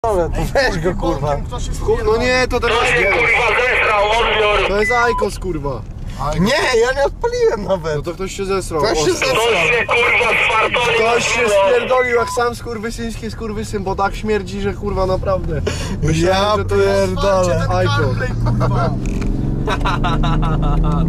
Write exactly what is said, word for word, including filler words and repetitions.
Ale to weź go kurwa. No nie, to teraz To się kurwa zesrał, odbiór. To jest Ajkos kurwa. Nie, ja nie odpaliłem nawet. No to ktoś się zesrał. Ktoś się O, zesrał. To się kurwa spartolił. Ktoś się spierdolił jak sam skurwysyński skurwysyn, bo tak śmierdzi, że kurwa naprawdę. Myślałem, Ja że to jest pierdolę. Ajkos.